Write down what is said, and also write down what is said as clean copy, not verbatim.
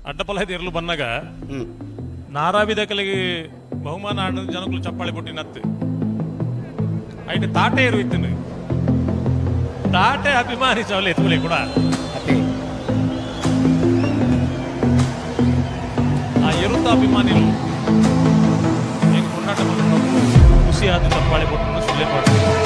ಅಡ್ಡಪಲಹದ ಇರಲು ಬಂದಾಗ ನಾರಾವಿದ ಕಲೆಗೆ ಬಹುಮಾನ ಆಡಿದ ಜನಗಳು ಚಪ್ಪಾಳೆ ಕೊಟ್ಟಿನತ್ತೆ ಐಟೆ ತಾಟೆ ಇರುವಿತ್ತು ತಾಟೆ ಅಭಿಮಾನಿ ಚವಲೆ ಎತ್ತುವಲೆ ಕೂಡ ಆ ಇರುತ್ತ ಅಭಿಮಾನಿಗಳು ಹೆಂಗೆ ಕೊಂಡಾಟ ಖುಷಿಯಾದ ಚಪ್ಪಾಳೆ ಕೊಟ್ಟು ಸುಳ್ಳೆ ಮಾಡ್ತಾರೆ